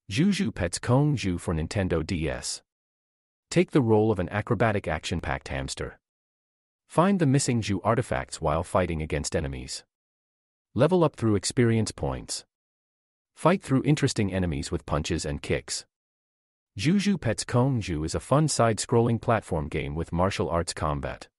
ZhuZhu Pets Kung Zhu for Nintendo DS. Take the role of an acrobatic action-packed hamster. Find the missing ZHU artifacts while fighting against enemies. Level up through experience points. Fight through interesting enemies with punches and kicks. ZhuZhu Pets Kung Zhu is a fun side-scrolling platform game with martial arts combat.